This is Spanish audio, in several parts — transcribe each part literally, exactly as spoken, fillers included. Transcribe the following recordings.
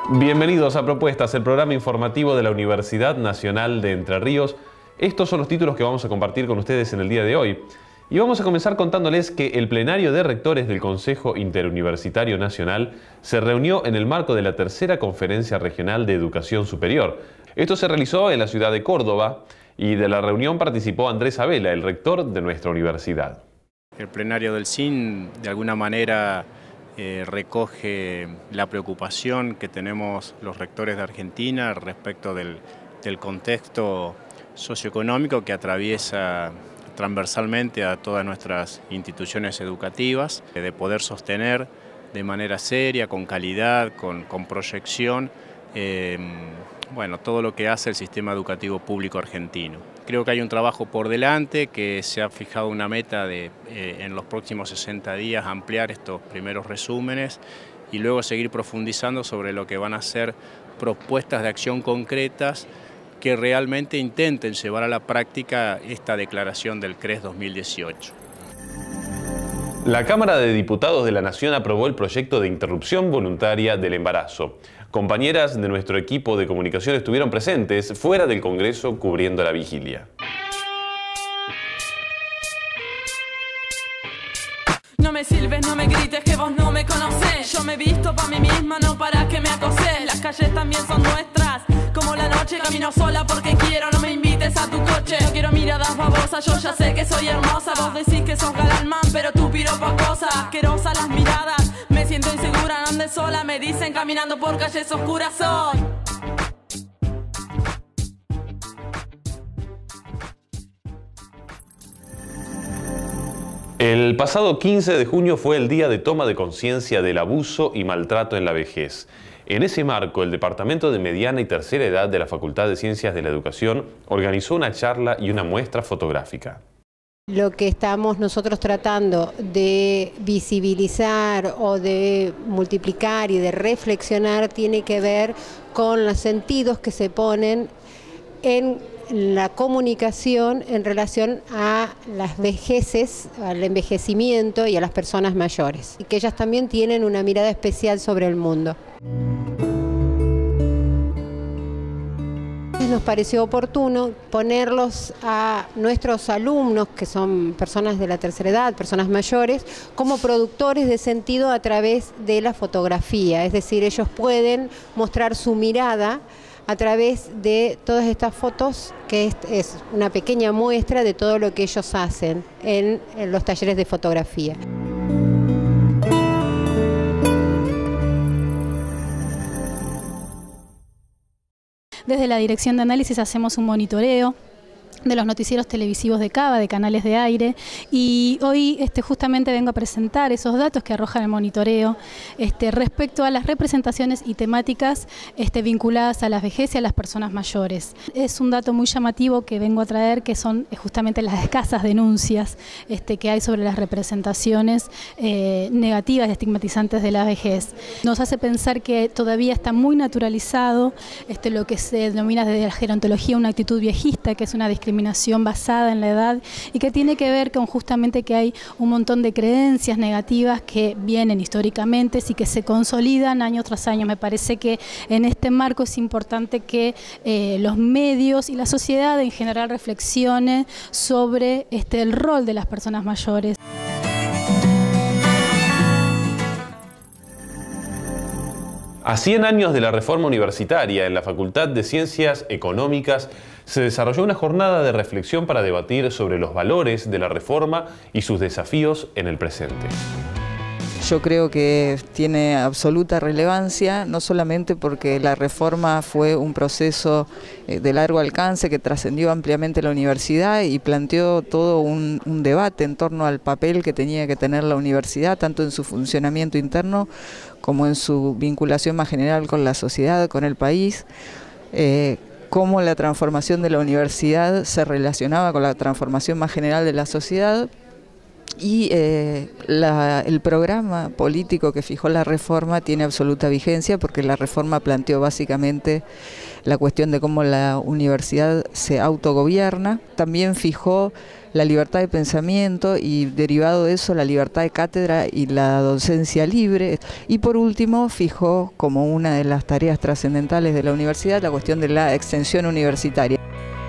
Bienvenidos a Propuestas, el programa informativo de la Universidad Nacional de Entre Ríos. Estos son los títulos que vamos a compartir con ustedes en el día de hoy. Y vamos a comenzar contándoles que el plenario de rectores del Consejo Interuniversitario Nacional se reunió en el marco de la tercera Conferencia Regional de Educación Superior. Esto se realizó en la ciudad de Córdoba y de la reunión participó Andrés Abela, el rector de nuestra universidad. El plenario del C I N de alguna manera eh, recoge la preocupación que tenemos los rectores de Argentina respecto del, del contexto socioeconómico que atraviesa transversalmente a todas nuestras instituciones educativas, de poder sostener de manera seria, con calidad, con, con proyección, eh, bueno, todo lo que hace el sistema educativo público argentino. Creo que hay un trabajo por delante, que se ha fijado una meta de eh, en los próximos sesenta días ampliar estos primeros resúmenes y luego seguir profundizando sobre lo que van a ser propuestas de acción concretas que realmente intenten llevar a la práctica esta declaración del C R E S dos mil dieciocho. La Cámara de Diputados de la Nación aprobó el proyecto de interrupción voluntaria del embarazo. Compañeras de nuestro equipo de comunicación estuvieron presentes fuera del Congreso cubriendo la vigilia. No me silbes, no me grites que vos no me conocés. Yo me visto pa' mí misma, no para que me acoses. Las calles también son nuestras, como la noche. Camino sola porque quiero, no me invites a tu coche. No quiero miradas babosas, yo ya sé que soy hermosa. Vos decís que sos galán man, pero tú piropa cosas. Asquerosas las miradas, me siento insegura, no andes sola. Me dicen caminando por calles oscuras soy. El pasado quince de junio fue el día de toma de conciencia del abuso y maltrato en la vejez. En ese marco, el Departamento de Mediana y Tercera Edad de la Facultad de Ciencias de la Educación organizó una charla y una muestra fotográfica. Lo que estamos nosotros tratando de visibilizar o de multiplicar y de reflexionar tiene que ver con los sentidos que se ponen en la comunicación en relación a las vejeces, al envejecimiento y a las personas mayores, y que ellas también tienen una mirada especial sobre el mundo. Nos pareció oportuno ponerlos a nuestros alumnos, que son personas de la tercera edad, personas mayores, como productores de sentido a través de la fotografía, es decir, ellos pueden mostrar su mirada a través de todas estas fotos, que es, es una pequeña muestra de todo lo que ellos hacen en, en los talleres de fotografía. Desde la Dirección de Análisis hacemos un monitoreo de los noticieros televisivos de Cava, de canales de aire, y hoy este, justamente vengo a presentar esos datos que arroja el monitoreo este, respecto a las representaciones y temáticas este, vinculadas a la vejez y a las personas mayores. Es un dato muy llamativo que vengo a traer, que son justamente las escasas denuncias este, que hay sobre las representaciones eh, negativas y estigmatizantes de la vejez. Nos hace pensar que todavía está muy naturalizado este, lo que se denomina desde la gerontología una actitud viejista, que es una discriminación discriminación basada en la edad y que tiene que ver con justamente que hay un montón de creencias negativas que vienen históricamente y que se consolidan año tras año. Me parece que en este marco es importante que eh, los medios y la sociedad en general reflexione sobre este, el rol de las personas mayores. A cien años de la reforma universitaria, en la Facultad de Ciencias Económicas se desarrolló una jornada de reflexión para debatir sobre los valores de la reforma y sus desafíos en el presente. Yo creo que tiene absoluta relevancia, no solamente porque la reforma fue un proceso de largo alcance que trascendió ampliamente la universidad y planteó todo un, un debate en torno al papel que tenía que tener la universidad, tanto en su funcionamiento interno como en su vinculación más general con la sociedad, con el país, eh, cómo la transformación de la universidad se relacionaba con la transformación más general de la sociedad. Y eh, la, el programa político que fijó la reforma tiene absoluta vigencia porque la reforma planteó básicamente la cuestión de cómo la universidad se autogobierna. También fijó la libertad de pensamiento y derivado de eso la libertad de cátedra y la docencia libre. Y por último fijó como una de las tareas trascendentales de la universidad la cuestión de la extensión universitaria.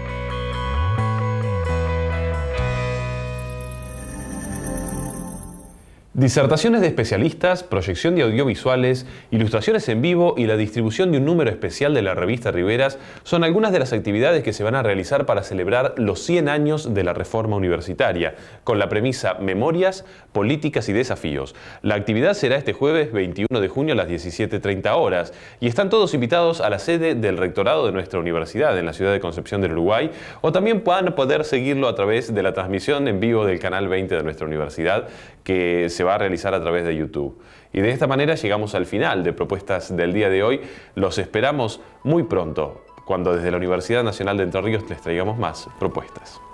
Disertaciones de especialistas, proyección de audiovisuales, ilustraciones en vivo y la distribución de un número especial de la revista Riberas son algunas de las actividades que se van a realizar para celebrar los cien años de la reforma universitaria, con la premisa Memorias, Políticas y Desafíos. La actividad será este jueves veintiuno de junio a las diecisiete treinta horas y están todos invitados a la sede del rectorado de nuestra universidad en la ciudad de Concepción del Uruguay, o también puedan poder seguirlo a través de la transmisión en vivo del canal veinte de nuestra universidad, que se va a realizar a través de YouTube. Y de esta manera llegamos al final de Propuestas del día de hoy. Los esperamos muy pronto, cuando desde la Universidad Nacional de Entre Ríos les traigamos más propuestas.